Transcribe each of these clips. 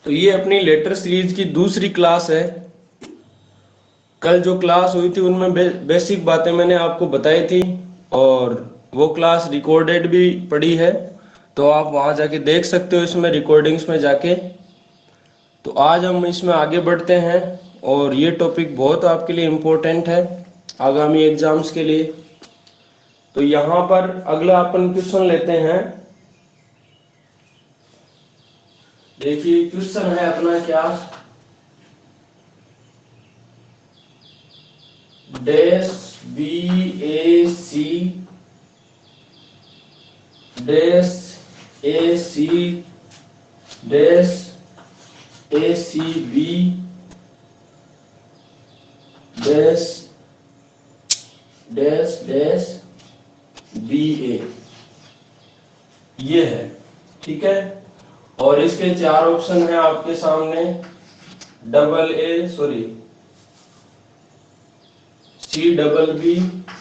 तो ये अपनी लेटर सीरीज की दूसरी क्लास है। कल जो क्लास हुई थी उनमें बेसिक बातें मैंने आपको बताई थी और वो क्लास रिकॉर्डेड भी पड़ी है, तो आप वहां जाके देख सकते हो इसमें रिकॉर्डिंग्स में जाके। तो आज हम इसमें आगे बढ़ते हैं और ये टॉपिक बहुत आपके लिए इम्पोर्टेंट है आगामी एग्जाम्स के लिए। तो यहाँ पर अगला अपन क्वेश्चन लेते हैं। देखिए क्वेश्चन है अपना क्या, dash B A C dash A C dash A C B dash dash dash B A, ये है। ठीक है, और इसके चार ऑप्शन है आपके सामने। Double A sorry C double B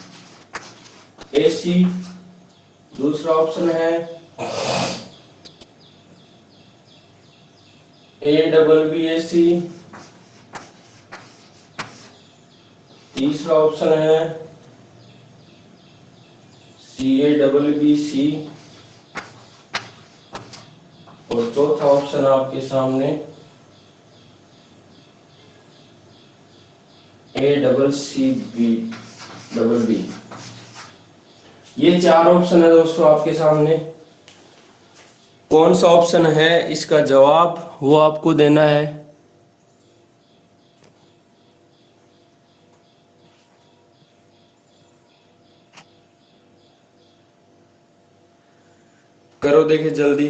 A C, दूसरा ऑप्शन है ए डबल बी ए सी, तीसरा ऑप्शन है सी ए डबल बी सी, और चौथा ऑप्शन आपके सामने A double C B double B. ये चार ऑप्शन है दोस्तों आपके सामने। कौन सा ऑप्शन है इसका जवाब वो आपको देना है। करो देखिए जल्दी।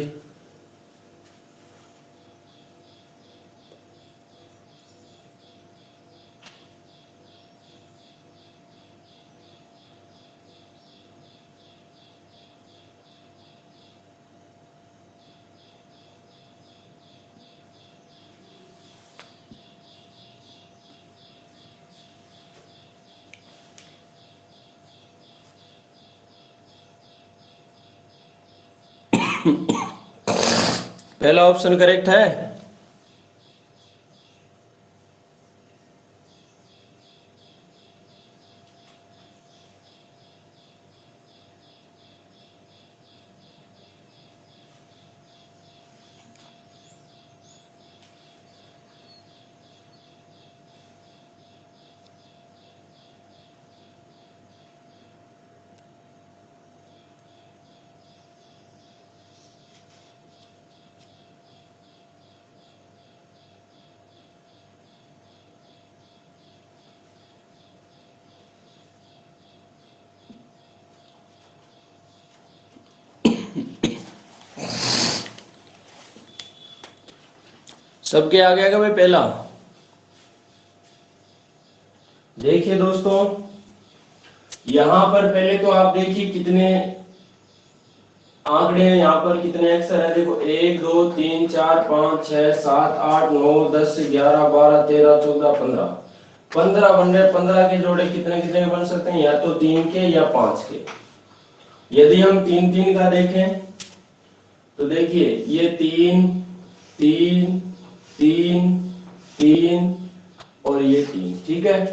पहला ऑप्शन करेक्ट है। सबके आ गया क्या भाई पहला। देखिए दोस्तों, यहां पर पहले तो आप देखिए कितने आंकड़े हैं, यहाँ पर कितने अक्षर है। देखो 1 2 3 4 5 6 7 8 9 10 11 12 13 14 15 15 बन रहे। 15 के जोड़े कितने कितने बन सकते हैं, या तो 3 के या 5 के। यदि हम 3 3 का देखें तो देखिए ये 3 3 3 3 और ये 3। ठीक है,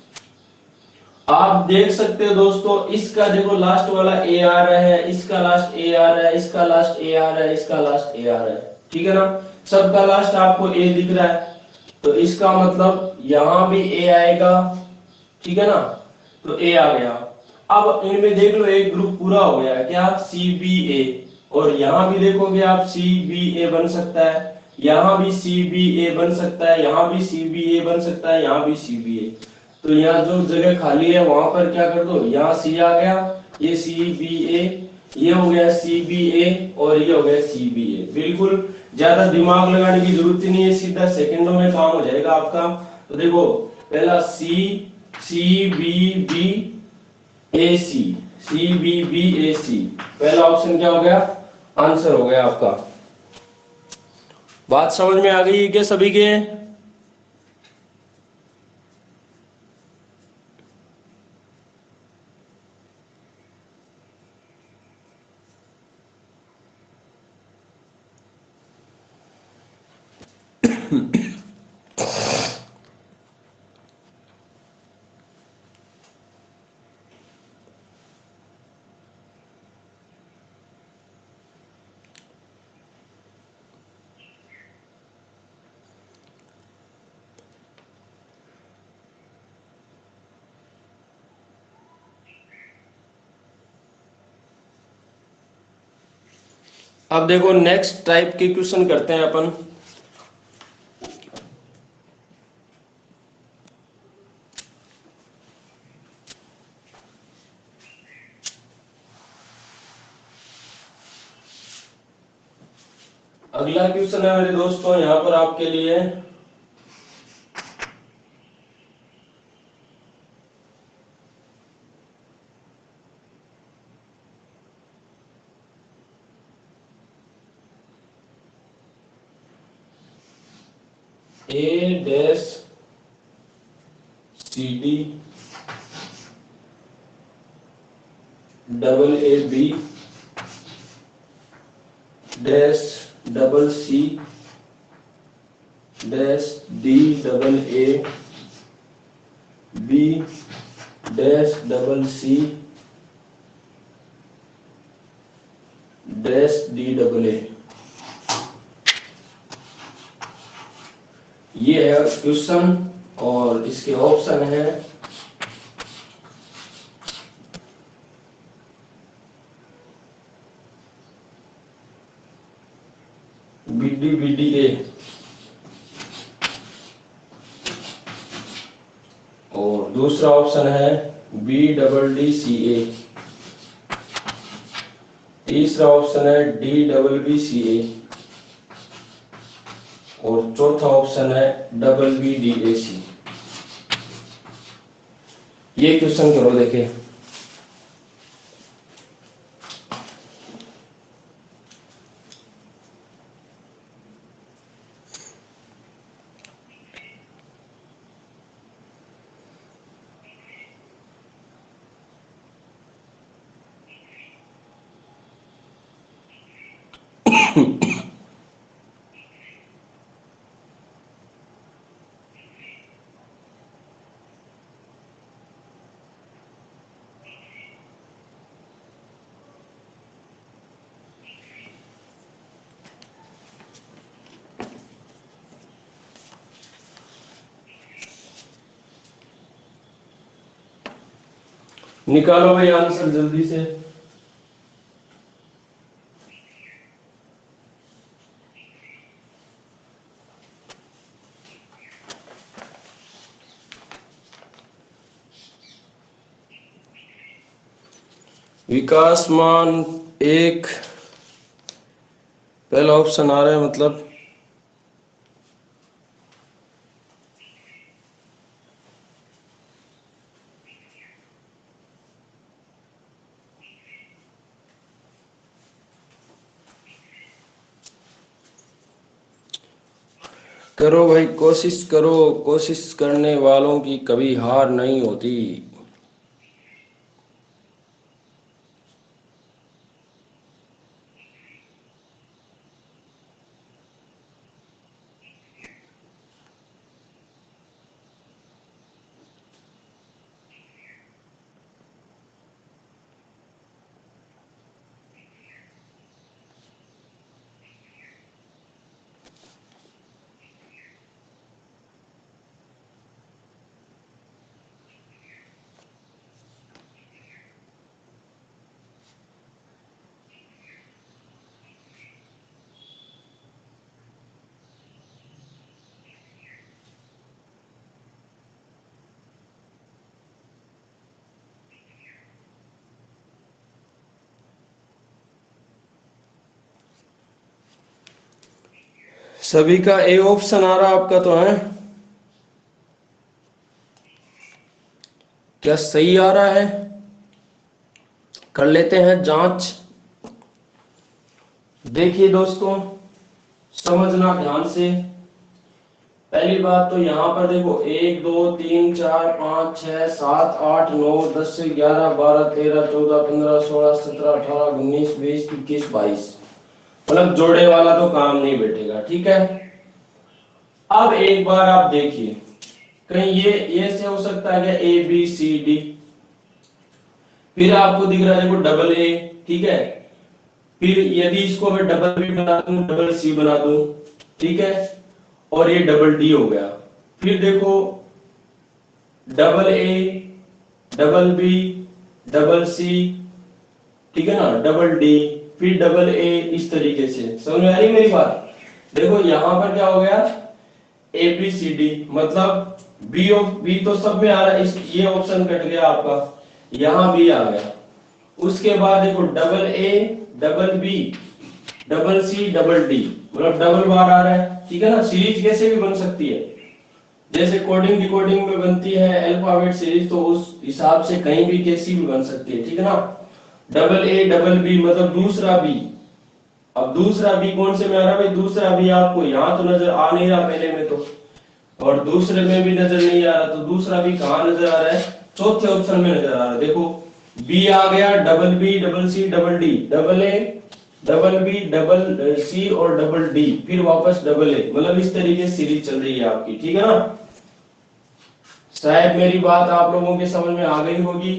आप देख सकते हो दोस्तों, इसका देखो लास्ट वाला ए आ रहा है, इसका लास्ट ए आ रहा है, इसका लास्ट ए आ रहा है, इसका लास्ट ए आ रहा है। ठीक है ना, सबका लास्ट आपको ए दिख रहा है, तो इसका मतलब यहां भी ए आएगा। ठीक है ना, तो ए आ गया। अब इनमें देख लो एक ग्रुप पूरा हो गया है, क्या सी बी ए। और यहां भी देखोगे आप सी बी ए बन सकता है, यहां भी सी बी ए बन सकता है, यहां भी सी बी ए बन सकता है, यहां भी सी बी ए। तो यहाँ जो जगह खाली है वहां पर क्या कर दो, यहाँ सी आ गया, ये सी बी ए, ये हो गया सी बी ए और ये हो गया सी बी ए। बिल्कुल ज्यादा दिमाग लगाने की जरूरत ही नहीं है, सीधा सेकंडों में काम हो जाएगा आपका। तो देखो पहला C C B B A C, C B B A C, पहला ऑप्शन क्या हो गया, आंसर हो गया आपका। बात समझ में आ गई है क्या सभी के। अब देखो नेक्स्ट टाइप के क्वेश्चन करते हैं अपन। अगला क्वेश्चन है मेरे दोस्तों यहाँ पर आपके लिए, A dash C D double A B dash double C dash D double A B dash double C dash D double A. ये है क्वेश्चन और इसके ऑप्शन है बी डी ए और दूसरा ऑप्शन है B double D C A, तीसरा option है D double B C A और चौथा ऑप्शन है double B D A C. ये क्वेश्चन करो देखे। निकालो भाई आंसर जल्दी से। विकासमान एक पहला ऑप्शन आ रहा है, मतलब करो भाई कोशिश करो, कोशिश करने वालों की कभी हार नहीं होती। सभी का ए ऑप्शन आ रहा आपका तो है क्या? सही आ रहा है? कर लेते हैं जांच। देखिए दोस्तों समझना ध्यान से। पहली बात तो यहाँ पर देखो 1 2 3 4 5 6 7 8 9 10 11 12 13 14 15 16 17 18 19 20 21 22, मतलब जोड़े वाला तो काम नहीं बैठेगा। ठीक है, अब एक बार आप देखिए, कहीं ये से हो सकता है क्या, ए बी सी डी, फिर आपको दिख रहा है देखो डबल ए, ठीक है, फिर यदि इसको मैं डबल बी बना दूं, डबल सी बना दूं, ठीक है, और ये डबल डी हो गया, फिर देखो double A, double B, double C, ठीक है ना, डबल डी, फिर डबल ए, इस तरीके से। समझ में आ रही है मेरी बात? देखो यहां पर क्या हो गया, ए बी सी डी, मतलब बी तो सब में आ रहा है, ये ऑप्शन कट गया आपका, यहां बी आ गया। उसके बाद देखो double A, double B, double C, double D, मतलब डबल बार आ रहा है, ठीक है ना। सीरीज कैसे भी बन सकती है, जैसे कोडिंग डिकोडिंग में बनती है अल्फाबेट सीरीज, तो उस हिसाब से कहीं भी कैसी भी बन सकती है, ठीक है ना। डबल ए, डबल बी, मतलब दूसरा बी। अब दूसरा बी कौन से में आ रहा है भाई, दूसरा बी आपको यहाँ तो नजर आ नहीं रहा पहले में तो, और दूसरे में भी नजर नहीं आ रहा, तो दूसरा बी कहाँ नजर आ रहा है, चौथे ऑप्शन में नजर आ रहा है। देखो बी आ गया, double B, double C, double D, double A, double B, double C और डबल डी, फिर वापस डबल ए, मतलब इस तरीके से सीरीज चल रही है आपकी, ठीक है ना। शायद मेरी बात आप लोगों के समझ में आ गई होगी।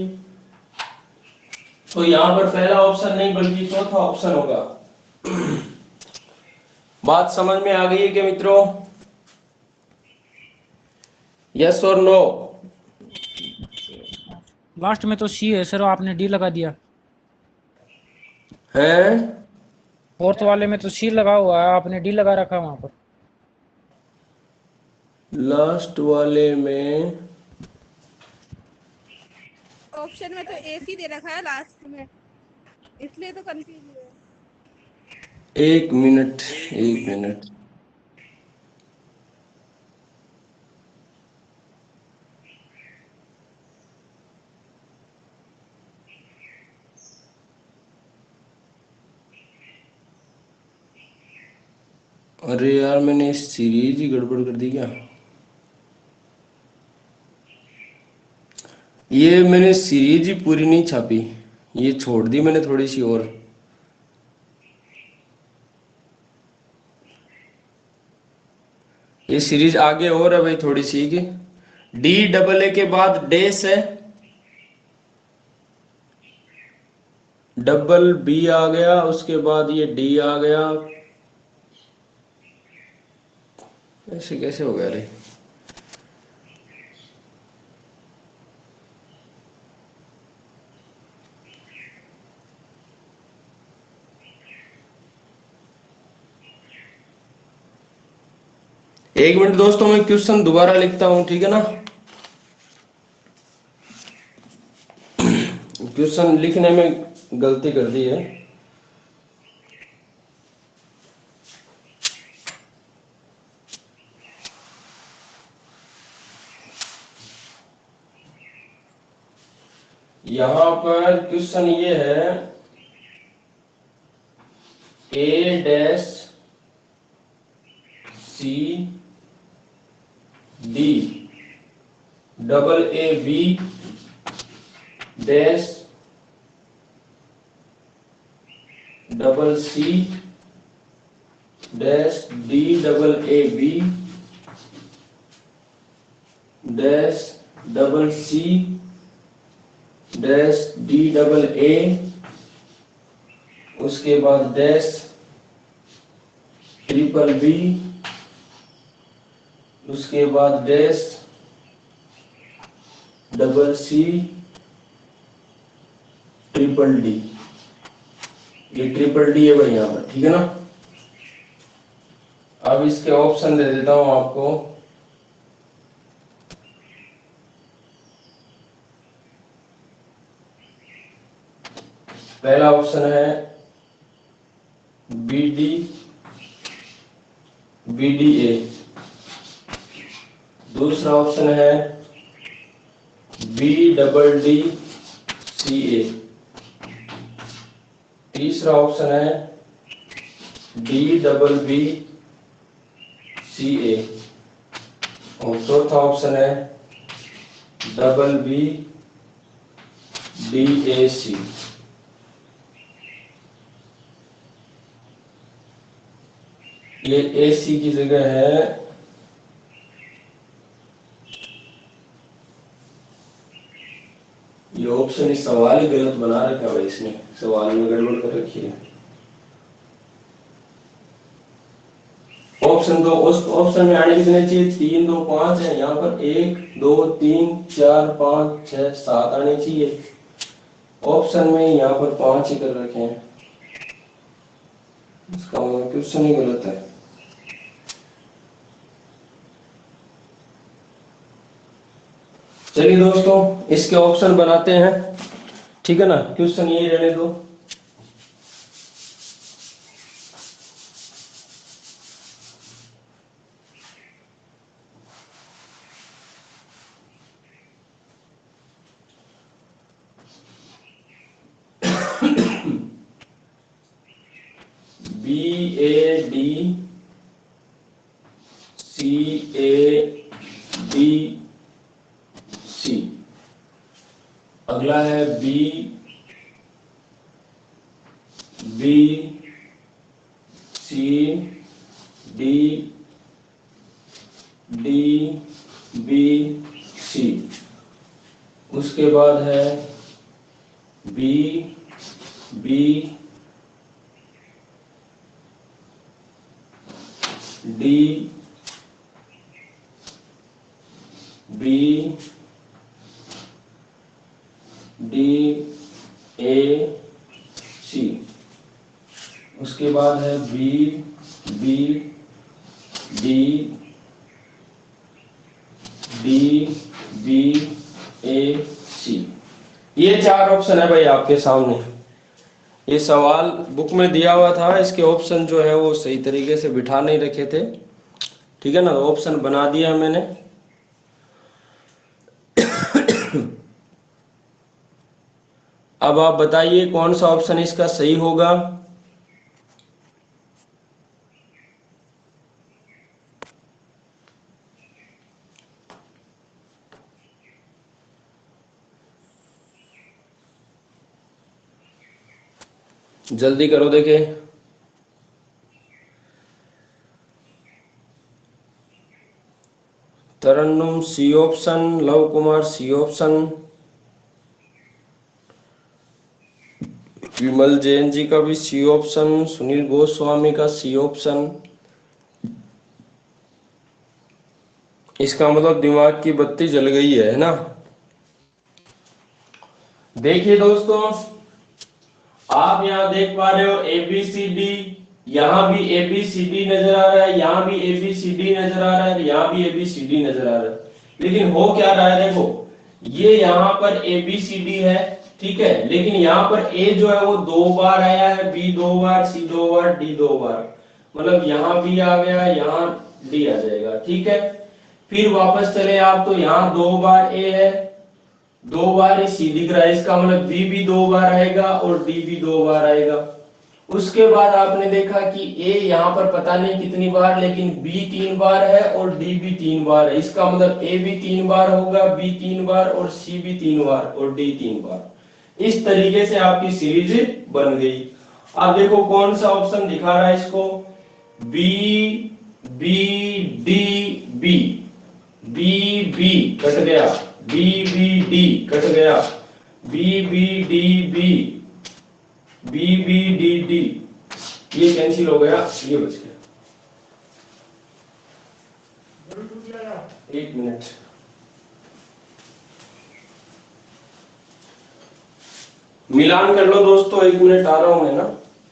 तो यहाँ पर पहला ऑप्शन नहीं बल्कि चौथा ऑप्शन होगा। बात समझ में आ गई है क्या मित्रों? यस और नो? लास्ट में तो सी है सर, आपने डी लगा दिया। है फोर्थ वाले में तो सी लगा हुआ है, आपने डी लगा रखा वहां पर। लास्ट वाले में ऑप्शन में तो एसी दे रखा है लास्ट में, इसलिए तो कंफ्यूज हुए। एक मिनट, एक मिनट, अरे यार मैंने सीरीज ही गड़बड़ कर दी क्या? ये मैंने सीरीज ही पूरी नहीं छापी, ये छोड़ दी मैंने थोड़ी सी और। ये सीरीज आगे और है भाई थोड़ी सी की, डी डबल ए के बाद डैश है, डबल बी आ गया, उसके बाद ये डी आ गया, ऐसे कैसे हो गया रे? एक मिनट दोस्तों, मैं क्वेश्चन दोबारा लिखता हूं, ठीक है ना। क्वेश्चन लिखने में गलती कर दी है। यहां पर क्वेश्चन ये है, A dash C D double A B dash double C dash D double A B dash double C dash D double A, उसके बाद डैश ट्रिपल बी, उसके बाद dash double C triple D. ये triple D है भाई यहाँ पर, ठीक है ना। अब इसके ऑप्शन दे देता हूं आपको। पहला ऑप्शन है B D, B D A. दूसरा ऑप्शन है B double D C A. तीसरा ऑप्शन है D double B C A. और चौथा ऑप्शन है double B D A C. ये ए सी की जगह है ऑप्शन इस सवाल ही गलत बना रखा है इसने, सवाल में गड़बड़ कर रखी है। ऑप्शन 2, उस ऑप्शन में आने कितने चाहिए? 3 2 5 है, यहाँ पर 1 2 3 4 5 6 7 आने चाहिए। ऑप्शन में यहाँ पर 5 ही कर रखे हैं, इसका मतलब क्वेश्चन ही गलत है। चलिए दोस्तों इसके ऑप्शन बनाते हैं, ठीक है ना, क्वेश्चन यही रहने दो। BAD CADC, अगला है BCDDBC, उसके बाद है BBD BAC, उसके बाद है BBDBAC। ये 4 ऑप्शन है भाई आपके सामने। ये सवाल बुक में दिया हुआ था, इसके ऑप्शन जो है वो सही तरीके से बिठा नहीं रखे थे, ठीक है ना, ऑप्शन बना दिया मैंने। अब आप बताइए कौन सा ऑप्शन इसका सही होगा। जल्दी करो देखे। Tarannum C option, Lav Kumar C option, Vimal Jain ji का भी सी ऑप्शन, सुनील गोस्वामी का सी ऑप्शन। इसका मतलब दिमाग की बत्ती जल गई है ना। देखिए दोस्तों आप यहाँ देख पा रहे हो ABCD, यहाँ भी ABCD नजर आ रहा है, यहाँ भी ABCD नजर आ रहा है, यहाँ भी ABCD नजर आ रहा है, लेकिन हो क्या रहा है देखो, ये यहाँ पर ABCD है, ठीक है, लेकिन यहाँ पर A जो है वो 2 बार आया है, B 2 बार, C 2 बार, D 2 बार, मतलब यहाँ B आ गया, यहाँ D आ जाएगा, ठीक है। फिर वापस चले आप तो यहाँ 2 बार A है, 2 बार ये C दिख रहा है, इसका मतलब B भी 2 बार आएगा और D भी 2 बार आएगा। उसके बाद आपने देखा कि A यहाँ पर पता नहीं कितनी बार, लेकिन B 3 बार है और D भी 3 बार है, इसका मतलब A भी 3 बार होगा, B 3 बार और C भी 3 बार और D 3 बार। इस तरीके से आपकी सीरीज बन गई। अब देखो कौन सा ऑप्शन दिखा रहा है इसको, B B D B, B B cut गया, B B D कट गया, B B D B, B B D D, ये कैंसिल हो गया, ये बच गया। 1 मिनट, मिलान कर लो दोस्तों, 1 मिनट आ रहा हूं मैं ना।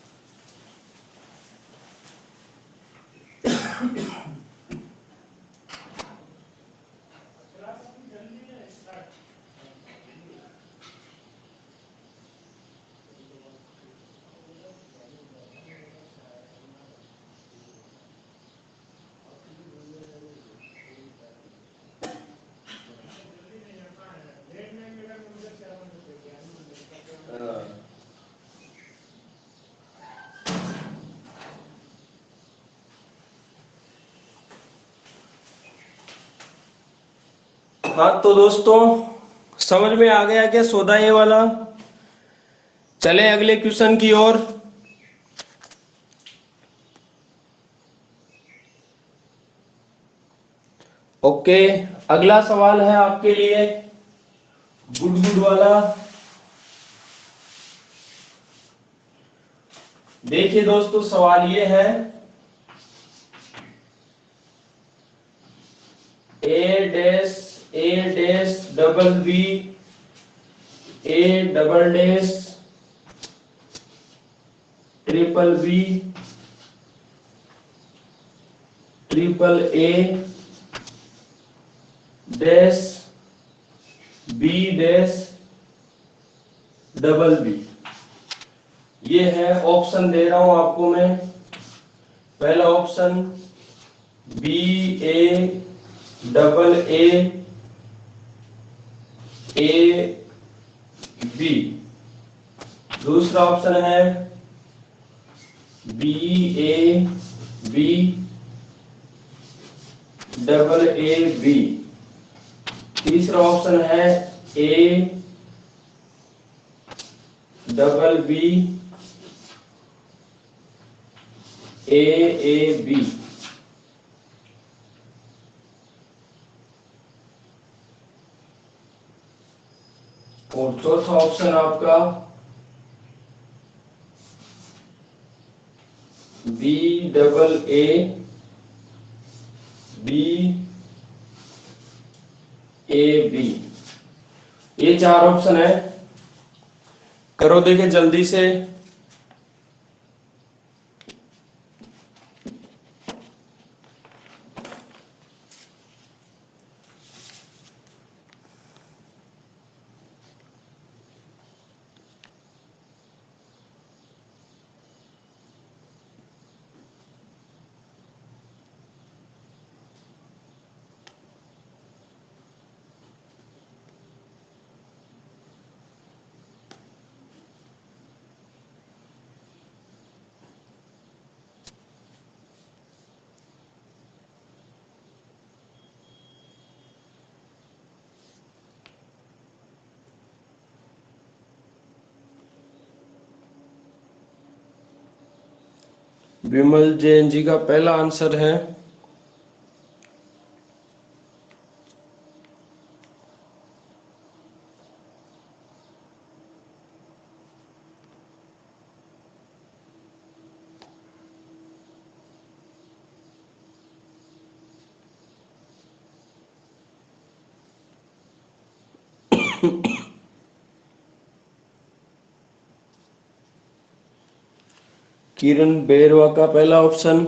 हाँ तो दोस्तों समझ में आ गया क्या सौदा ये वाला? चले अगले क्वेश्चन की ओर। ओके, अगला सवाल है आपके लिए गुड गुड वाला। देखिए दोस्तों सवाल ये है A dash double B A double dash triple B triple A dash B dash double B. ये है ऑप्शन दे रहा हूं आपको मैं। पहला option B A double A B. दूसरा ऑप्शन है B A B double A B. तीसरा ऑप्शन है A double B A B. और चौथा ऑप्शन आपका B double A B B. ये चार ऑप्शन है। करो देखें जल्दी से। विमल जैन जी का पहला आंसर है किरण बेरवा का पहला ऑप्शन।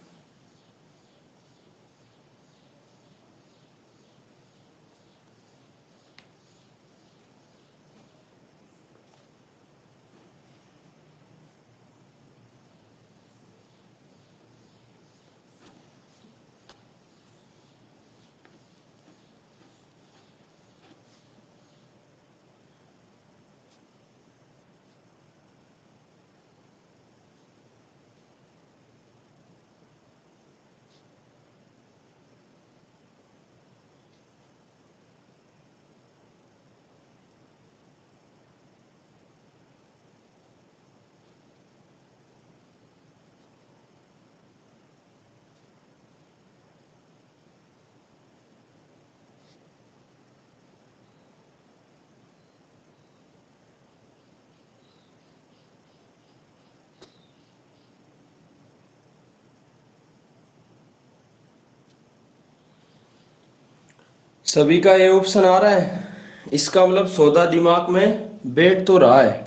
सभी का ये ऑप्शन आ रहा है। इसका मतलब सौदा दिमाग में बैठ तो रहा है।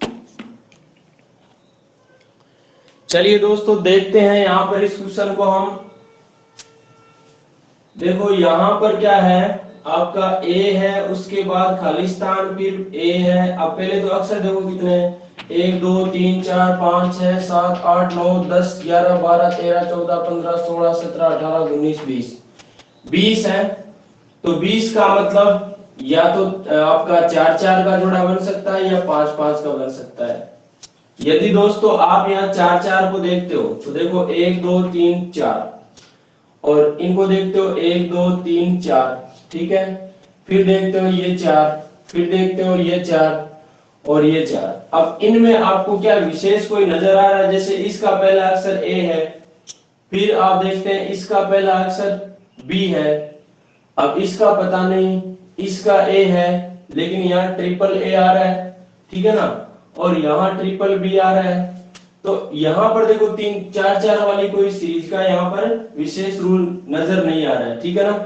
चलिए दोस्तों देखते हैं यहां पर इस क्वेश्चन को हम। देखो यहां पर क्या है, आपका ए है, उसके बाद खालिस्तान, फिर ए है। अब पहले तो अक्षर देखो कितने हैं, 1 2 3 4 5 6 7 8 9 10 11 12 13 14 15 16 17 18 19 20 20 है। तो 20 का मतलब या तो आपका 4 4 का जोड़ा बन सकता है या 5 5 का बन सकता है। यदि दोस्तों आप यहाँ 4 4 को देखते हो तो देखो 1 2 3 4, और इनको देखते हो 1 2 3 4, ठीक है। फिर देखते हो ये 4, फिर देखते हो ये 4 और ये 4। अब इनमें आपको क्या विशेष कोई नजर आ रहा है? जैसे इसका पहला अक्षर ए है, फिर आप देखते हैं इसका पहला अक्षर बी है। अब इसका पता नहीं, इसका ए है लेकिन यहाँ ट्रिपल ए आ रहा है, ठीक है ना, और यहाँ ट्रिपल बी आ रहा है। तो यहाँ पर देखो तीन चार चार वाली कोई सीरीज का यहाँ पर विशेष रूल नजर नहीं आ रहा है, ठीक है ना।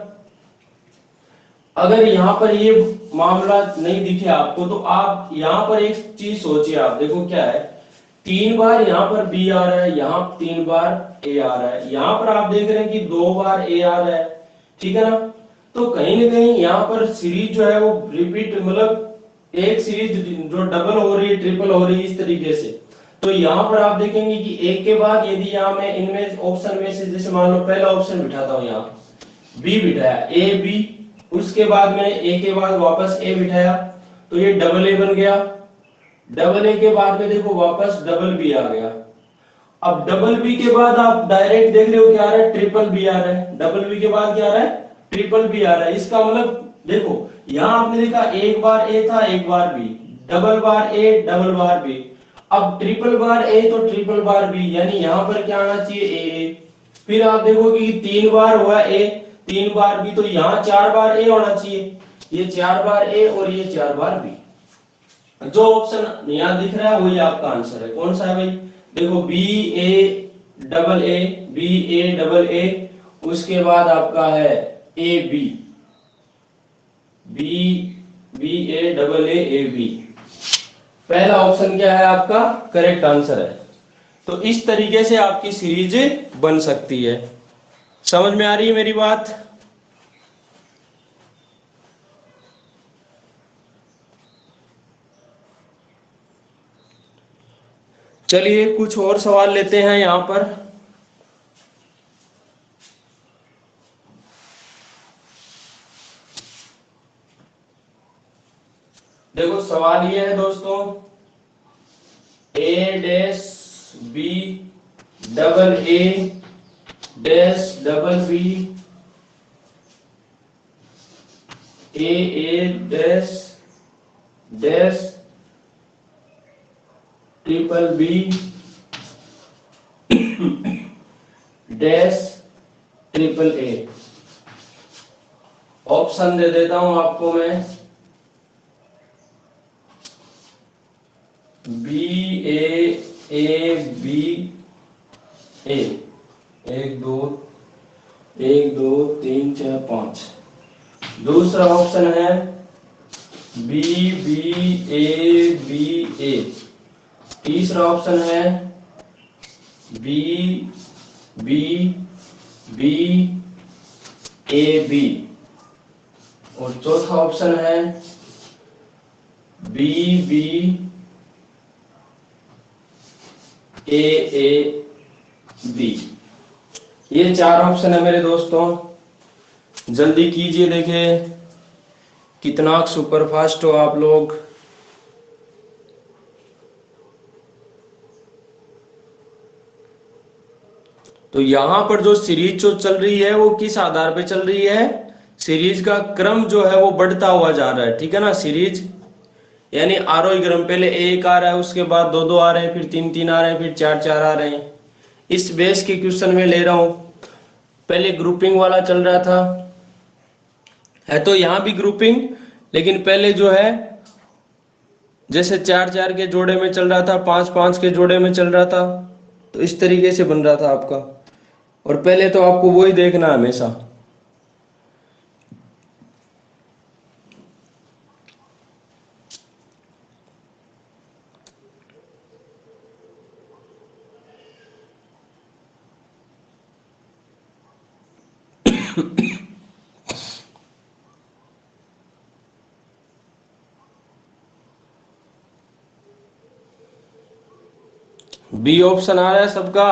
अगर यहाँ पर ये मामला नहीं दिखे आपको तो आप यहाँ पर एक चीज सोचिए, आप देखो क्या है, 3 बार यहाँ पर बी आ रहा है, यहाँ 3 बार ए आ रहा है, यहाँ पर आप देख रहे हैं कि 2 बार ए आ रहा है, ठीक है ना। तो कहीं ना कहीं यहाँ पर सीरीज जो है वो रिपीट, मतलब एक सीरीज जो डबल हो रही है, ट्रिपल हो रही है इस तरीके से। तो यहाँ पर आप देखेंगे कि एक के बाद यदि यहाँ मैं इनमें ऑप्शन में से जैसे मान लो पहला ऑप्शन बिठाता हूँ, यहाँ बी बिठाया, ए बी, उसके बाद मैंने ए के बाद वापस ए बिठाया, तो ये डबल ए बन गया। डबल ए के बाद में देखो वापस डबल बी आ गया। अब डबल बी के बाद आप डायरेक्ट देख रहे हो क्या आ रहा है, ट्रिपल बी आ रहा है। डबल बी के बाद क्या आ रहा है, ट्रिपल बी आ रहा है। इसका मतलब देखो यहां आपने देखा एक बार ए था, एक बार बी, डबल बार ए, डबल बार बी, अब ट्रिपल बार ए तो ट्रिपल बार बी, यानी यहां पर क्या आना चाहिए, ए। फिर आप देखोगे कि 3 बार हुआ ए, 3 बार बी, तो यहाँ 4 बार ए होना चाहिए, ये 4 बार ए और ये 4 बार बी। जो ऑप्शन यहाँ दिख रहा है वही आपका आंसर है। कौन सा है भाई, देखो B A double A, B A double A, उसके बाद आपका है A B, B B A double A B. पहला ऑप्शन क्या है आपका करेक्ट आंसर है। तो इस तरीके से आपकी सीरीज बन सकती है। समझ में आ रही है मेरी बात। चलिए कुछ और सवाल लेते हैं यहां पर। देखो सवाल ये है दोस्तों, A dash B double A dash double B, A dash dash triple B dash triple A. Option दे देता हूं आपको मैं, बी ए बी ए, 1 2 1 2 3 4 5। दूसरा ऑप्शन है बी बी ए। तीसरा ऑप्शन है B B B A B. और चौथा ऑप्शन है बी बी ए बी। ये 4 ऑप्शन है मेरे दोस्तों, जल्दी कीजिए, देखें कितना सुपरफास्ट हो आप लोग। तो यहां पर जो सीरीज जो चल रही है वो किस आधार पे चल रही है, सीरीज का क्रम जो है वो बढ़ता हुआ जा रहा है, ठीक है ना। सीरीज यानी आरोही क्रम, पहले एक आ रहा है, उसके बाद 2 2 आ रहे हैं, फिर 3 3 आ रहे हैं, फिर 4 4 आ रहे हैं। इस बेस के क्वेश्चन में ले रहा हूं। पहले ग्रुपिंग वाला चल रहा था, है तो यहां भी ग्रुपिंग, लेकिन पहले जो है जैसे 4 4 के जोड़े में चल रहा था, 5 5 के जोड़े में चल रहा था, तो इस तरीके से बन रहा था आपका। और पहले तो आपको वही देखना हमेशा। बी ऑप्शन आ रहा है सबका।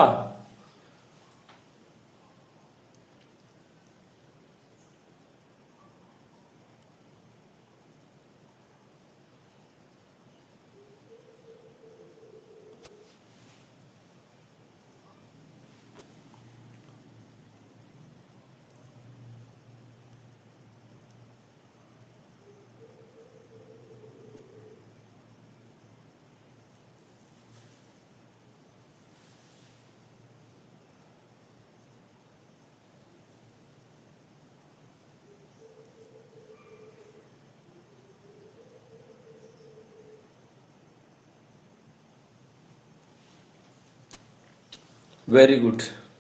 Very good.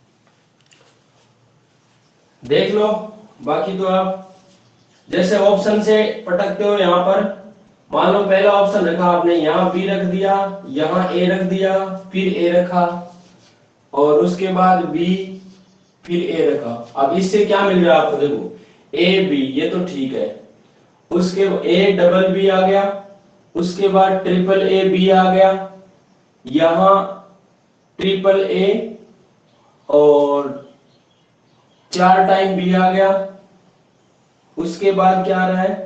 देख लो, बाकी तो आप जैसे ऑप्शन से पटकते हो यहाँ पर, मान लो पहला ऑप्शन रखा आपने, यहाँ बी रख दिया, यहाँ ए रख दिया, फिर ए रखा, और उसके बाद बी, फिर ए रखा। अब इससे क्या मिल रहा है आपको, देखो ए बी, ये तो ठीक है, उसके ए डबल बी आ गया, उसके बाद ट्रिपल ए बी आ गया, यहां ट्रिपल ए और 4 टाइम बी आ गया, उसके बाद क्या आ रहा है,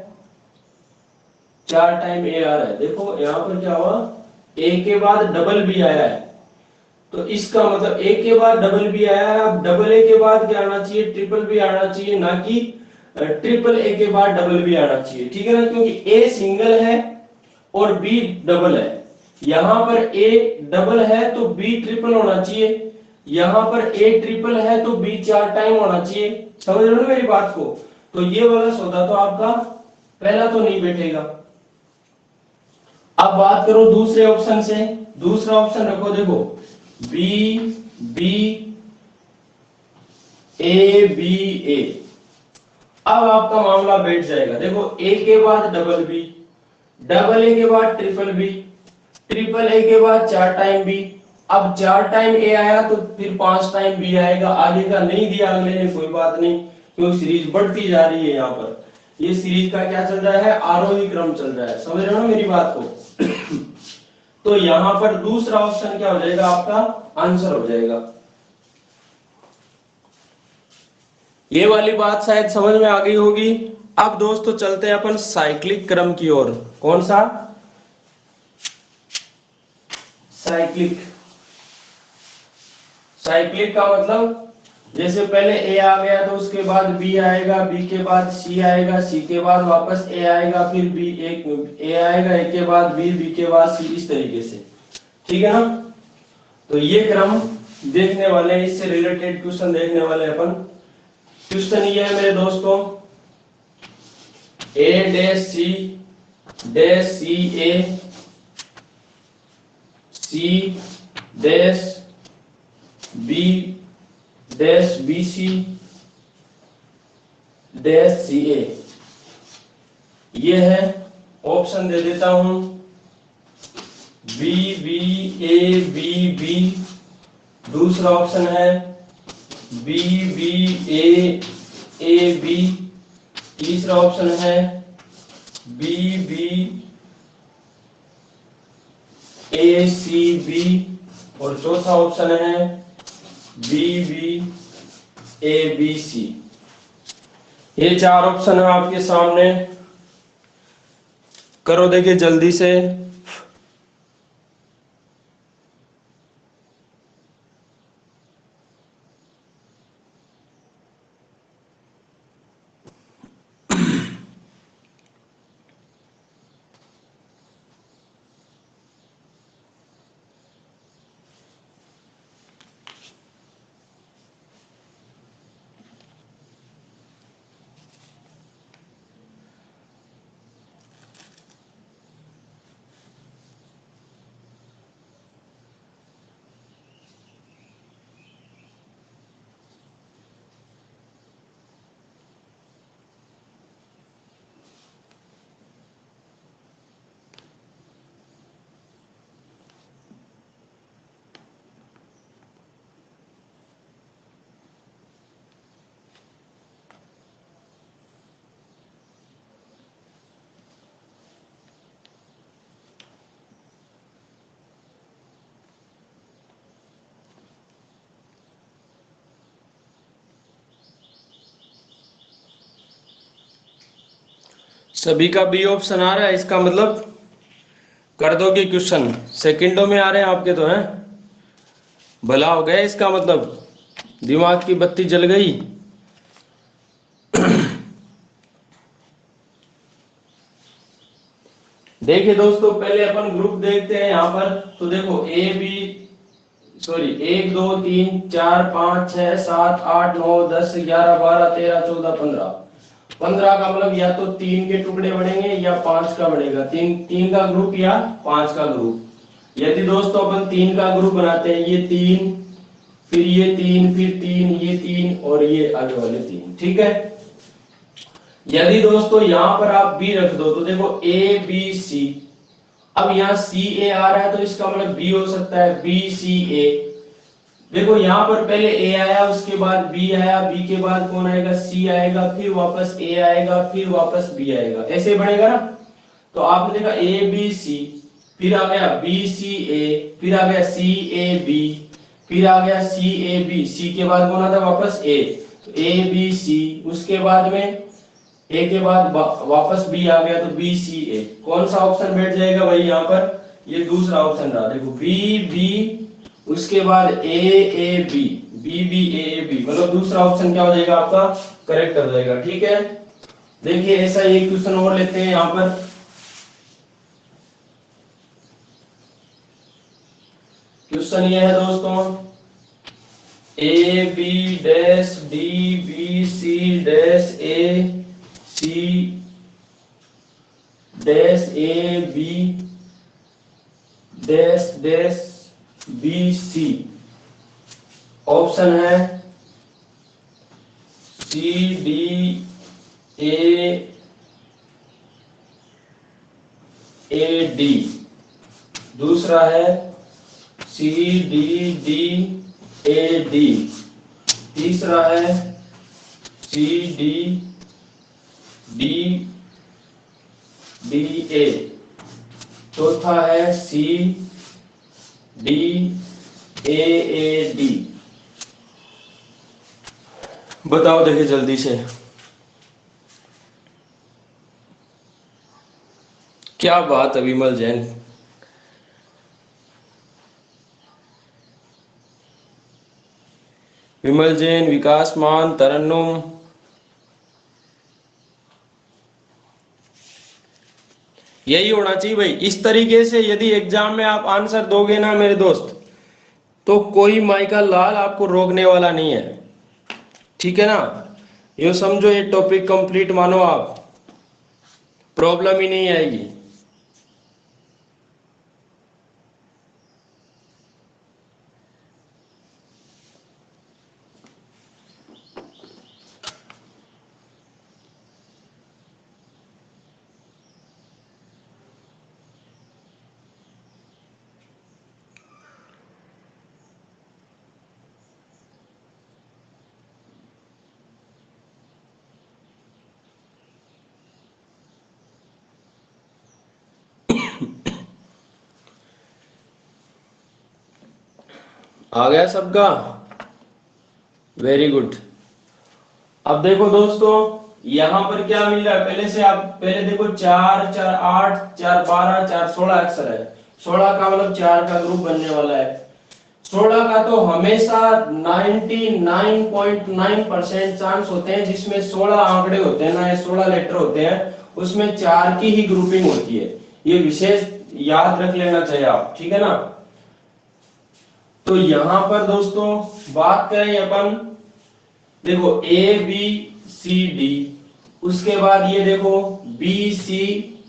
4 टाइम ए आ रहा है। देखो यहां पर क्या हुआ, ए के बाद डबल बी आया है, तो इसका मतलब ए के बाद डबल बी आया है, अब डबल ए के बाद क्या आना चाहिए, ट्रिपल बी आना चाहिए, ना कि ट्रिपल ए के बाद डबल बी आना चाहिए, ठीक है ना, क्योंकि ए सिंगल है और बी डबल है। यहां पर ए डबल है तो बी ट्रिपल होना चाहिए, यहां पर ए ट्रिपल है तो बी 4 टाइम होना चाहिए। समझ रहे हो ना मेरी बात को? तो ये वाला सौदा तो आपका पहला तो नहीं बैठेगा। अब बात करो दूसरे ऑप्शन से, दूसरा ऑप्शन रखो, देखो B B A B A, अब आपका मामला बैठ जाएगा। देखो ए के बाद डबल बी, डबल ए के बाद ट्रिपल बी, ट्रिपल ए के बाद 4 टाइम बी, अब 4 टाइम ए आया तो फिर 5 टाइम बी आएगा, आगे का नहीं दिया अगले ने, कोई बात नहीं, क्योंकि सीरीज बढ़ती जा रही है। यहाँ पर ये सीरीज का क्या चल रहा है, आरोही क्रम चल रहा है। समझ रहे हो ना मेरी बात को? तो यहाँ पर दूसरा ऑप्शन क्या हो जाएगा, आपका आंसर हो जाएगा। ये वाली बात शायद समझ में आ गई होगी। अब दोस्तों चलते हैं अपन साइक्लिक क्रम की ओर। कौन सा? साइक्लिक। साइक्लिक का मतलब जैसे पहले ए आ गया तो उसके बाद बी आएगा, बी के बाद सी आएगा, सी के बाद वापस ए आएगा, फिर बी एक ए आएगा, ए के बाद बी, बी के बाद सी, इस तरीके से, ठीक है ना। तो ये क्रम देखने वाले, इससे रिलेटेड क्वेश्चन देखने वाले अपन। क्वेश्चन ये है मेरे दोस्तों, A dash C A, C dash B dash B C dash C A, ये है। ऑप्शन दे देता हूं, B B A B B, दूसरा ऑप्शन है बी बी ए बी, तीसरा ऑप्शन है B B A C B, और चौथा ऑप्शन है B B A B C. ये 4 ऑप्शन है आपके सामने, करो देखिए जल्दी से। सभी का बी ऑप्शन आ रहा है, इसका मतलब कर दोगे क्वेश्चन, सेकंडों में आ रहे हैं आपके तो हैं, भला हो गया, इसका मतलब दिमाग की बत्ती जल गई। देखिए दोस्तों, पहले अपन ग्रुप देखते हैं यहाँ पर। तो देखो ए बी, सॉरी 1 2 3 4 5 6 7 8 9 10 11 12 13 14 15, 15 का मतलब या तो 3 के टुकड़े बनेंगे या 5 का बनेगा, 3 का ग्रुप या 5 का ग्रुप। यदि दोस्तों अपन 3 का ग्रुप बनाते हैं, ये 3 फिर ये 3, फिर 3, ये 3 और ये आगे वाले 3। ठीक है। यदि दोस्तों यहां पर आप बी रख दो तो देखो ए बी सी, अब यहाँ सी ए आ रहा है तो इसका मतलब बी हो सकता है, बी सी ए। देखो यहाँ पर पहले ए आया, उसके बाद बी आया, बी के बाद कौन आएगा, सी आएगा, फिर वापस ए आएगा, फिर वापस बी आएगा, ऐसे बनेगा ना। तो आपने देखा ए बी सी, फिर आ गया बी सी ए, फिर आ गया सी ए बी, फिर आ गया सी ए बी, सी के बाद कौन आता है वापस ए, तो ए बी सी, उसके बाद में ए के बाद वापस बी आ गया तो बी सी ए। कौन सा ऑप्शन बैठ जाएगा भाई यहाँ पर, ये दूसरा ऑप्शन रहा। देखो बी बी, उसके बाद A A B, B B A B, मतलब दूसरा ऑप्शन क्या हो जाएगा आपका, करेक्ट हो जाएगा। ठीक है। देखिए ऐसा एक क्वेश्चन और लेते हैं यहाँ पर। क्वेश्चन ये है दोस्तों, A B dash D B C dash A C dash A B dash dash B C. Option है सी डी ए डी, दूसरा है C D D A D, तीसरा है C D D D A, चौथा है C D A D. बताओ देखिए जल्दी से, क्या बात है विमल जैन। विमल जैन, विकास मान, तरन्नुम, यही होना चाहिए भाई। इस तरीके से यदि एग्जाम में आप आंसर दोगे ना मेरे दोस्त, तो कोई माइका लाल आपको रोकने वाला नहीं है। ठीक है ना, ये समझो ये टॉपिक कंप्लीट मानो आप, प्रॉब्लम ही नहीं आएगी। आ गया सबका, वेरी गुड। अब देखो दोस्तों यहां पर क्या मिल रहा है, पहले से आप पहले देखो 4 4 8 4 12 4 16 अक्षर है। 16 का मतलब 4 का ग्रुप बनने वाला है। 16 का तो हमेशा 99.9% चांस होते हैं, जिसमें 16 आंकड़े होते हैं ना, 16 लेटर होते हैं, उसमें 4 की ही ग्रुपिंग होती है। ये विशेष याद रख लेना चाहिए आप। ठीक है ना। तो यहां पर दोस्तों बात करें अपन, देखो ए बी सी डी, उसके बाद ये देखो बी सी,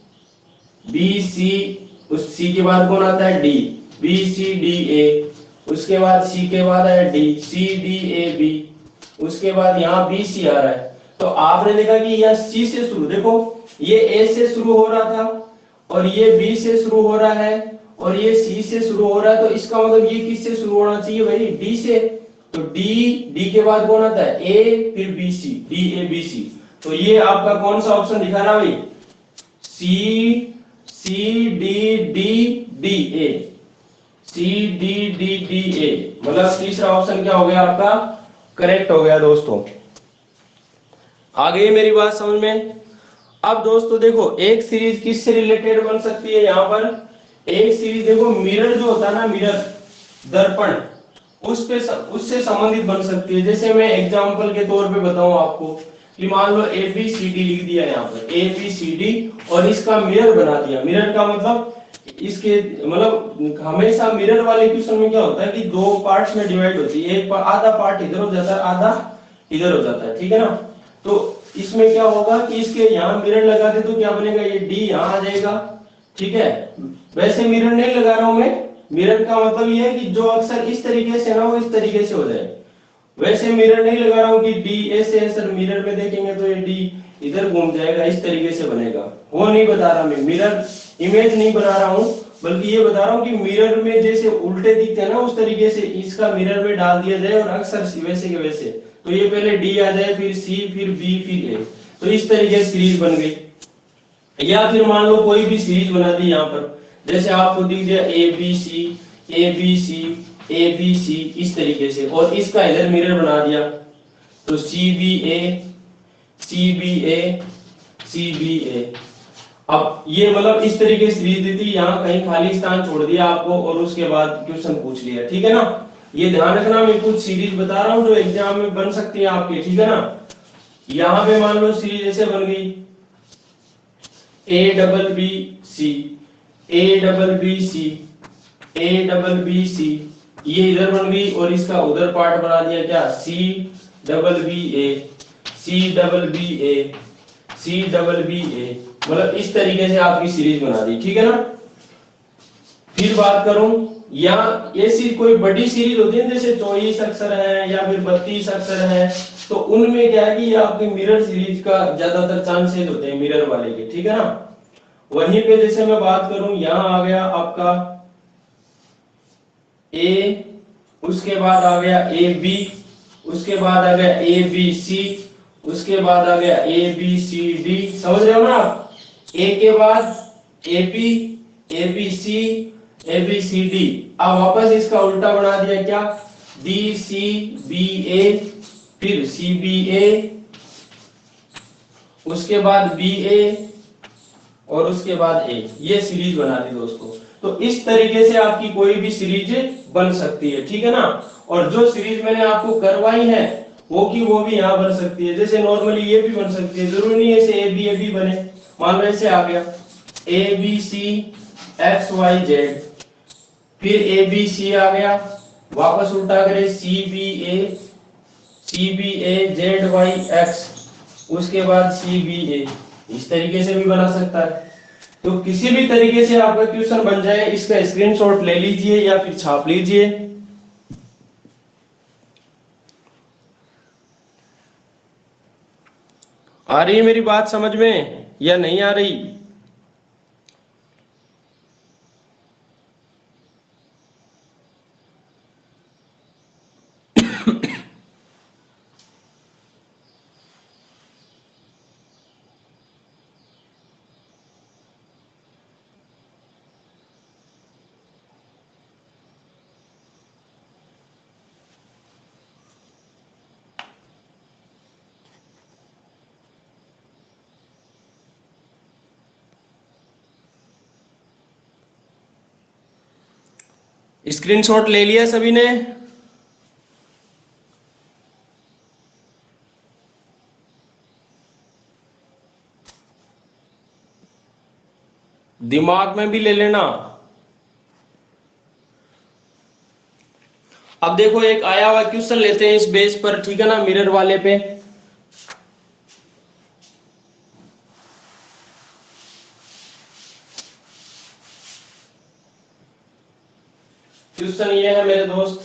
उस सी के बाद कौन आता है D, B C D A, उसके बाद सी के बाद है D, C D A B, उसके बाद यहाँ बी सी आ रहा है। तो आपने देखा कि यह सी से शुरू, देखो ये ए से शुरू हो रहा था और ये बी से शुरू हो रहा है और ये सी से शुरू हो रहा है, तो इसका मतलब ये किससे शुरू होना चाहिए भाई, डी से। तो डी के बाद कौन आता है ए, फिर B C, D A B C. तो ये आपका कौन सा ऑप्शन दिखा रहा भाई, C D D D A, C D D D A, मतलब तीसरा ऑप्शन क्या हो गया आपका, करेक्ट हो गया दोस्तों। आ गई मेरी बात समझ में। अब दोस्तों देखो एक सीरीज किससे रिलेटेड बन सकती है, यहाँ पर एक सीरीज देखो मिरर जो होता है ना, मिरर दर्पण, उससे संबंधित बन सकती है। जैसे मैं एग्जांपल के तौर पे बताऊं आपको कि मान लो ए बी सी डी लिख दिया यहाँ पर, ए बी सी डी, और इसका मिरर बना दिया। मिरर का मतलब इसके मतलब हमेशा मिरर वाले क्वेश्चन में क्या होता है कि दो पार्ट्स में डिवाइड होती है, एक आधा पार्ट इधर हो जाता है, आधा इधर हो जाता है। ठीक है ना। तो इसमें क्या होगा कि इसके यहाँ मिरर लगा दे तो क्या बनेगा, ये डी यहाँ आ जाएगा। ठीक है, वैसे मिरर नहीं लगा रहा हूं मैं, मिरर का मतलब ये है कि जो अक्सर इस तरीके से ना वो इस तरीके से हो जाए। वैसे मिरर नहीं लगा रहा हूँ कि डी ऐसे है सर, मिरर में देखेंगे तो ये डी इधर घूम जाएगा, इस तरीके से बनेगा, वो नहीं बता रहा मैं, मिरर इमेज नहीं बना रहा हूँ, बल्कि ये बता रहा हूँ कि मिरर में जैसे उल्टे दिखते हैं ना उस तरीके से इसका मिरर में डाल दिया जाए और अक्सर वैसे के वैसे, तो ये पहले डी आ जाए, फिर सी, फिर बी, फिर ए, तो इस तरीके से सीरीज बन गई। या फिर मान लो कोई भी सीरीज बना दी यहाँ पर, जैसे आपको दिख गया A B C, A B C, A B C, इस तरीके से, और इसका इधर मिरर बना दिया, तो C B A, C B A, C B A. अब ये मतलब इस तरीके से सीरीज दी थी, यहाँ कहीं खाली स्थान छोड़ दिया आपको और उसके बाद क्वेश्चन पूछ लिया, ठीक है ना। ये ध्यान रखना, मैं कुछ सीरीज बता रहा हूँ जो एग्जाम में बन सकती है आपके, ठीक है ना। यहाँ पे मान लो सीरीज ऐसे बन गई, A double B C, A double B C, A double B C, ये इधर बन गई और इसका उधर पार्ट बना दिया क्या, C double B A, C double B A, C double B A, मतलब इस तरीके से आपकी सीरीज बना दी, ठीक है ना। फिर बात करूं, या ऐसी कोई बड़ी सीरीज होती है जैसे 24 अक्षर है या फिर 32 अक्षर है, तो उनमें क्या है कि आपकी मिरर सीरीज का ज्यादातर चांसेस होते हैं मिरर वाले के, ठीक है ना। वहीं पे जैसे मैं बात करूं, यहां आ गया आपका ए, उसके बाद आ गया ए बी, उसके बाद आ गया ए बी सी, उसके बाद आ गया ए बी सी डी, समझ रहे हो ना आप। ए के बाद A B, A B C, A B C D, अब वापस इसका उल्टा बना दिया क्या, डी सी बी ए, फिर सी बी ए, उसके बाद बी ए, और उसके बाद ए, ये सीरीज बना दी दोस्तों। तो इस तरीके से आपकी कोई भी सीरीज बन सकती है, ठीक है ना। और जो सीरीज मैंने आपको करवाई है वो की वो भी यहाँ बन सकती है, जैसे नॉर्मली ये भी बन सकती है, जरूरी नहीं है ऐसे ए बी बने। मान लो ऐसे आ गया A B C X Y Z, फिर ए बी सी आ गया, वापस उल्टा करें C B A Z Y X, उसके बाद सी बी ए, इस तरीके से भी बना सकता है। तो किसी भी तरीके से आपका क्वेश्चन बन जाए, इसका स्क्रीनशॉट ले लीजिए या फिर छाप लीजिए। आ रही है मेरी बात समझ में या नहीं आ रही? स्क्रीनशॉट ले लिया सभी ने? दिमाग में भी ले लेना। अब देखो एक आया हुआ क्वेश्चन लेते हैं इस बेस पर, ठीक है ना, मिरर वाले पे। क्वेश्चन ये है मेरे दोस्त,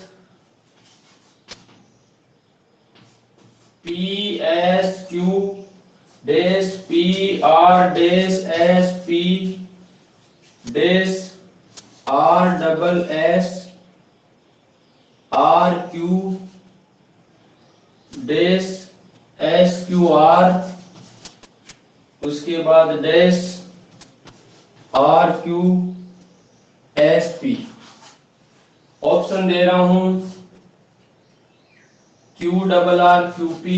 P S Q dash P R dash S P dash R double S R Q dash S Q R, उसके बाद dash R Q S P. Option दे रहा हूं, Q double R Q P,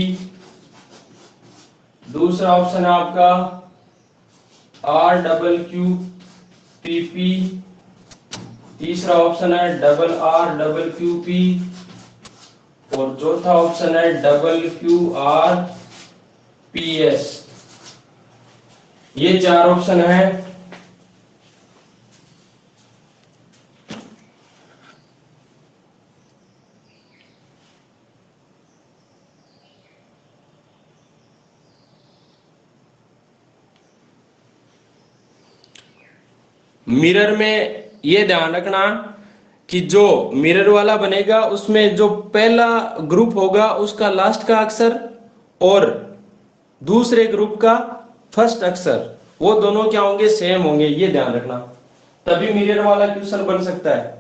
दूसरा ऑप्शन है आपका R double Q P P, तीसरा option है double R double Q P, और चौथा ऑप्शन है double Q R P S. ये चार ऑप्शन है। मिरर में ये ध्यान रखना कि जो मिरर वाला बनेगा उसमें जो पहला ग्रुप होगा उसका लास्ट का अक्षर और दूसरे ग्रुप का फर्स्ट अक्षर वो दोनों क्या होंगे, सेम होंगे, ये ध्यान रखना, तभी मिरर वाला क्वेश्चन बन सकता है।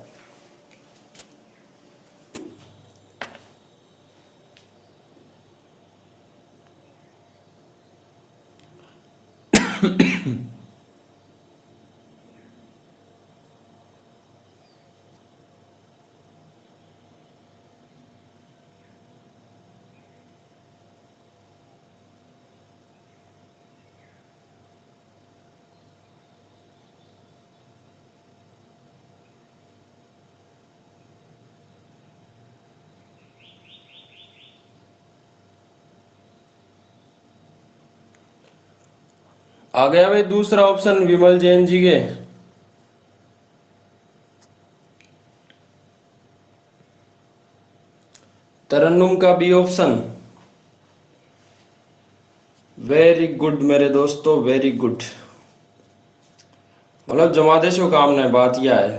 आ गया भाई दूसरा ऑप्शन विमल जैन जी के। तरन्नुम का बी ऑप्शन, वेरी गुड मेरे दोस्तों, वेरी गुड। मतलब जमा दे शुभकामनाएं, बात यह है।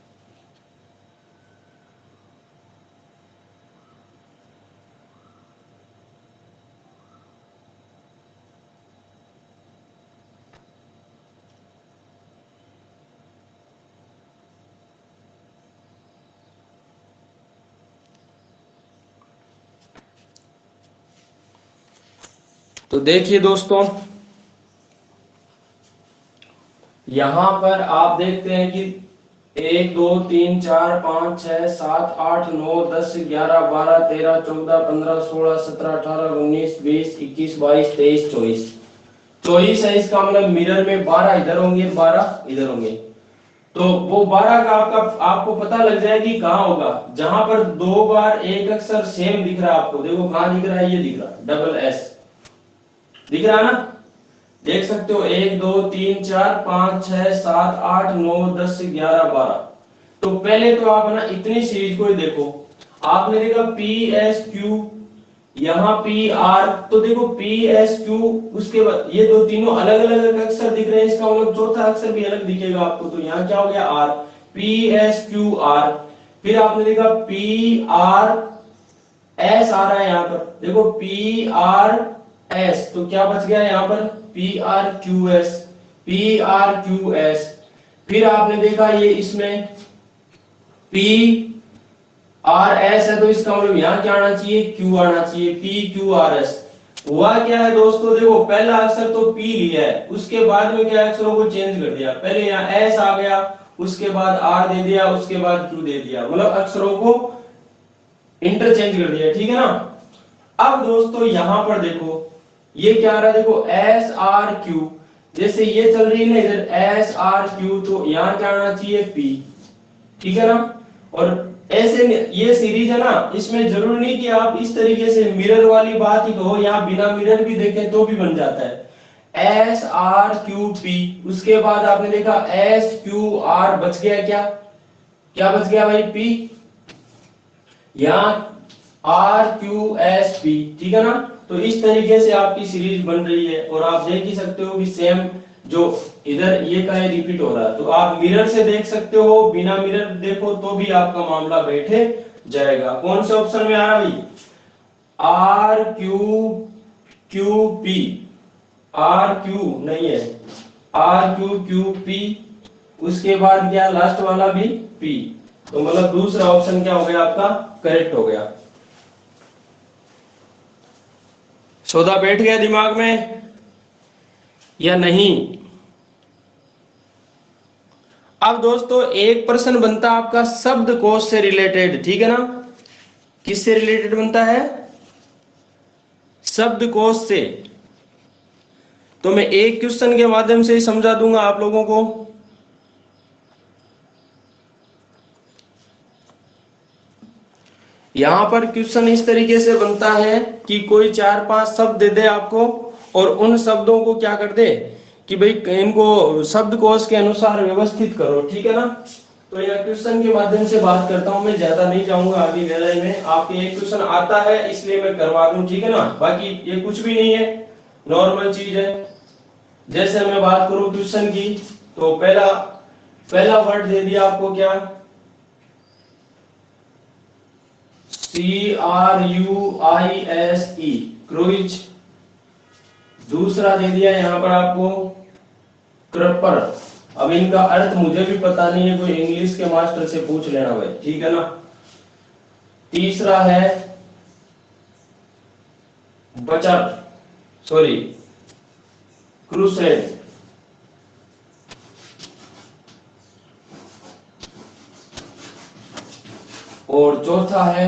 तो देखिए दोस्तों, यहां पर आप देखते हैं कि 1 2 3 4 5 6 7 8 9 10 11 12 13 14 15 16 17 18 19 20 21 22 23 24 24 है। इसका मतलब मिरर में 12 इधर होंगे, 12 इधर होंगे। तो वो 12 का आपको पता लग जाएगा कि कहाँ होगा, जहां पर 2 बार एक अक्षर सेम दिख रहा है आपको। देखो कहां दिख रहा है, ये दिख रहा है, डबल एस दिख रहा है ना, देख सकते हो। 1 2 3 4 5 6 7 8 9 10 11 12। तो पहले तो आप ना इतनी सीरीज को ही देखो, आपने देखा पी एस क्यू, यहाँ पी आर, तो देखो पी एस क्यू, उसके बाद ये दो तीनों अलग अलग अक्षर दिख रहे हैं, इसका मतलब चौथा अक्षर भी अलग दिखेगा आपको। तो यहाँ क्या हो गया, R, P S Q R. फिर आपने देखा पी आर एस आ रहा है यहाँ पर, देखो पी आर एस, तो क्या बच गया यहाँ पर, P R Q S, P R Q S. फिर आपने देखा ये इसमें पी आर एस है, तो इसका मतलब यहाँ क्या आना चाहिए, क्यू आना चाहिए, पी क्यू आर एस। हुआ क्या है दोस्तों, देखो पहला अक्षर तो पी लिया है, उसके बाद में क्या अक्षरों को चेंज कर दिया, पहले यहाँ एस आ गया, उसके बाद आर दे दिया, उसके बाद क्यू दे दिया, मतलब अक्षरों को इंटरचेंज कर दिया, ठीक है ना। अब दोस्तों यहां पर देखो ये क्या आ रहा है, देखो एस आर क्यू, जैसे ये चल रही है ना इधर एस आर क्यू, तो यहां क्या आना चाहिए, पी, ठीक है ना। और ऐसे ये सीरीज है ना, इसमें जरूर नहीं कि आप इस तरीके से मिरर वाली बात ही कहो, यहाँ बिना मिरर भी देखें तो भी बन जाता है। एस आर क्यू पी, उसके बाद आपने देखा एस क्यू आर, बच गया क्या, क्या बच गया भाई, पी, यहाँ आर क्यू एस पी, ठीक है ना। तो इस तरीके से आपकी सीरीज बन रही है, और आप देख ही सकते हो कि सेम जो इधर ये का रिपीट हो रहा है। तो आप मिरर से देख सकते हो, बिना मिरर देखो तो भी आपका मामला बैठे जाएगा। कौन से ऑप्शन में आ रहा भाई, R Q Q P, R Q नहीं है, आर क्यू क्यू पी, उसके बाद क्या लास्ट वाला भी पी, तो मतलब दूसरा ऑप्शन क्या हो गया आपका, करेक्ट हो गया। सौदा बैठ गया दिमाग में या नहीं। अब दोस्तों एक प्रश्न बनता है आपका शब्दकोश से रिलेटेड, ठीक है ना। किससे रिलेटेड बनता है, शब्दकोश से। तो मैं एक क्वेश्चन के माध्यम से ही समझा दूंगा आप लोगों को। यहां पर क्वेश्चन इस तरीके से बनता है कि कोई 4-5 शब्द दे दे आपको, और उन शब्दों को क्या कर दे कि भाई इनको शब्दकोश के अनुसार व्यवस्थित करो, ठीक है ना। तो यह क्वेश्चन के माध्यम से बात करता हूं, मैं ज्यादा नहीं जाऊंगा आगे गहराई में। आपके एक क्वेश्चन आता है इसलिए मैं करवा दूं, ठीक है ना, बाकी ये कुछ भी नहीं है, नॉर्मल चीज है। जैसे मैं बात करूं क्वेश्चन की, तो पहला वर्ड दे दिया आपको क्या, CRUISE, क्रूइज। दूसरा दे दिया यहाँ पर आपको क्रपर। अब इनका अर्थ मुझे भी पता नहीं है, कोई इंग्लिश के मास्टर से पूछ लेना भाई, ठीक है ना। तीसरा है बचर, सॉरी क्रूसेड। और चौथा है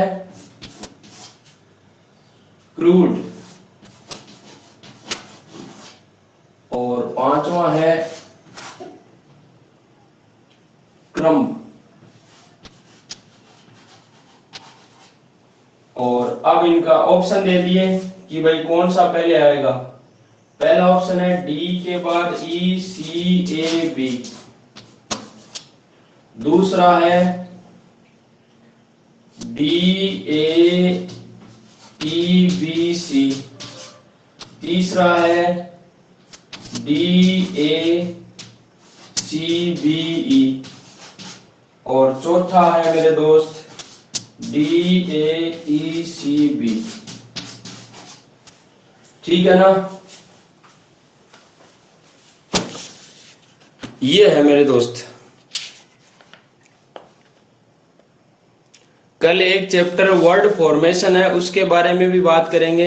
क्रूड। और पांचवा है क्रम। और अब इनका ऑप्शन दे दिए कि भाई कौन सा पहले आएगा। पहला ऑप्शन है डी के बाद ECAB। दूसरा है DAEBC। तीसरा है DACBE। और चौथा है मेरे दोस्त DAECB। ठीक है ना। ये है मेरे दोस्त। कल एक चैप्टर वर्ड फॉर्मेशन है, उसके बारे में भी बात करेंगे।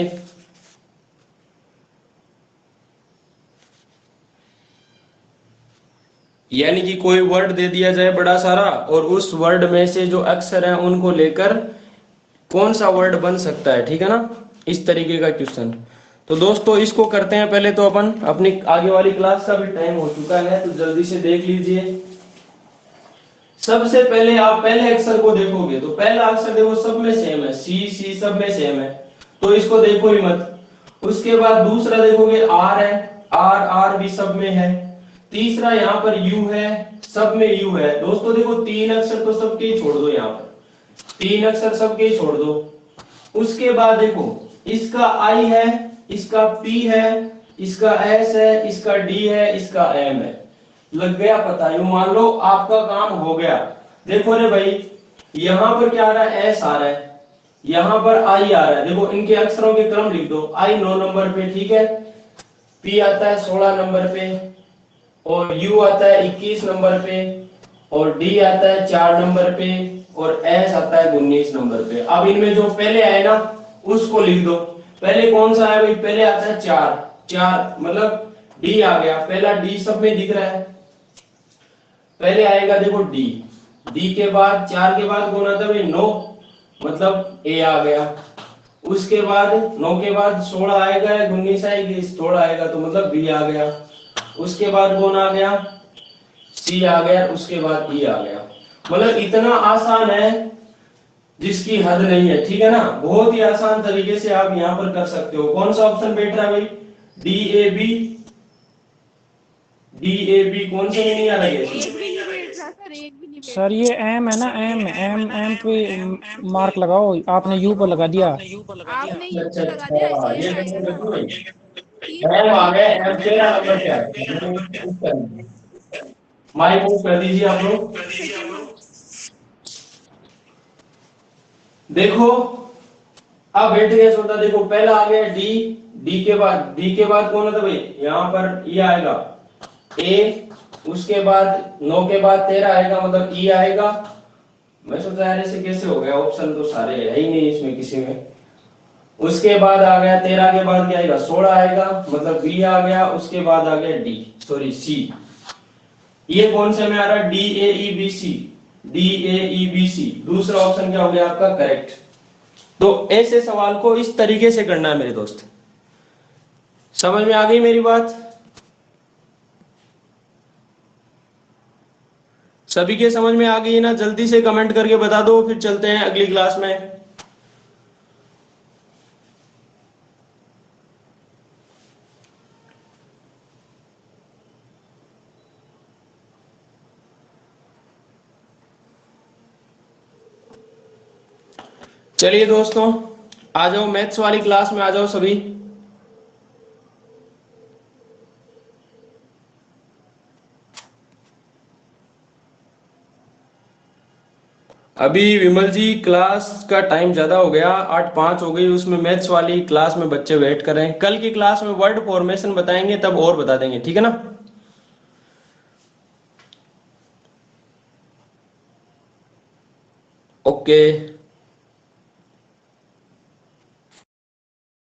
यानी कि कोई वर्ड दे दिया जाए बड़ा सारा, और उस वर्ड में से जो अक्षर हैं उनको लेकर कौन सा वर्ड बन सकता है, ठीक है ना, इस तरीके का क्वेश्चन। तो दोस्तों इसको करते हैं पहले तो अपन, अपनी आगे वाली क्लास का भी टाइम हो चुका है, तो जल्दी से देख लीजिए। सबसे पहले आप पहले अक्षर को देखोगे तो पहला अक्षर देखो सब में सेम है, सी सब में सेम है, तो इसको देखो ही मत। उसके बाद दूसरा देखोगे आर है, आर भी सब में है। तीसरा यहाँ पर यू है, सब में यू है। दोस्तों देखो तीन अक्षर तो सबके ही छोड़ दो, यहाँ पर तीन अक्षर सबके ही छोड़ दो। उसके बाद देखो इसका आई है, इसका पी है, इसका एस है, इसका डी है, इसका एम है। लग गया पता, यूं मान लो आपका काम हो गया। देखो रे भाई यहां पर क्या आ रहा है, एस आ रहा है, यहां पर आई आ रहा है। देखो इनके अक्षरों के क्रम लिख दो। आई 9 नंबर पे, ठीक है, पी आता है 16 नंबर पे, और यू आता है 21 नंबर पे, और डी आता है 4 नंबर पे, और एस आता है 19 नंबर पे। अब इनमें जो पहले आए ना उसको लिख दो। पहले कौन सा है भाई, पहले आता है 4, 4 मतलब डी आ गया, पहला डी सब में दिख रहा है। पहले आएगा देखो डी, डी के बाद 4 के बाद कौन आता है भाई, 9 मतलब ए आ गया। उसके बाद 9 के बाद 16 आएगा, 19 आएगी, 16 आएगा तो मतलब बी आ गया। उसके बाद कौन आ गया, सी आ गया। उसके बाद ई आ गया। मतलब इतना आसान है जिसकी हद नहीं है, ठीक है ना। बहुत ही आसान तरीके से आप यहाँ पर कर सकते हो। कौन सा ऑप्शन बैठ रहा है भाई, D A B, D A B कौन से में नहीं आ रहा है, एक भी नहीं बैठ रहा सर, एक भी नहीं बैठ सर ये एम है ना, एम एम एम पे मार्क लगाओ, आपने यू पर लगा दिया। रहा। आपने यू अच्छा पे लगा दिया, अच्छा, ये एम आएगा देखो ना। देखो भाई, तीन एम आ तीन गए, अक्षर एम में 13 तीन नंबर एम पे है। आ गया। माइक ऑफ कर दीजिए आप लोग। एक सेकेंड। देखो अब बैठ गया छोटा। देखो पहला आ गया डी, डी के बाद कौन था भाई, यहाँ पर ई आएगा ए। उसके बाद 9 के बाद 13 आएगा, मतलब ई आएगा। मैं सोचा यार ऐसे कैसे हो गया, ऑप्शन तो सारे है ही नहीं इसमें किसी में। उसके बाद आ गया 13 के बाद क्या आएगा, 16 आएगा, मतलब बी आ गया। उसके बाद आ गया डी, सॉरी सी। ये कौन से में आ रहा है, D A E B C, D A E B C. दूसरा ऑप्शन क्या हो गया आपका करेक्ट। तो ऐसे सवाल को इस तरीके से करना है मेरे दोस्त। समझ में आ गई मेरी बात, सभी के समझ में आ गई ना। जल्दी से कमेंट करके बता दो, फिर चलते हैं अगली क्लास में। चलिए दोस्तों आ जाओ, मैथ्स वाली क्लास में आ जाओ सभी। अभी विमल जी क्लास का टाइम ज्यादा हो गया, 8:05 हो गई, उसमें मैथ्स वाली क्लास में बच्चे वेट कर रहे हैं। कल की क्लास में वर्ड फॉर्मेशन बताएंगे तब और बता देंगे, ठीक है ना। ओके।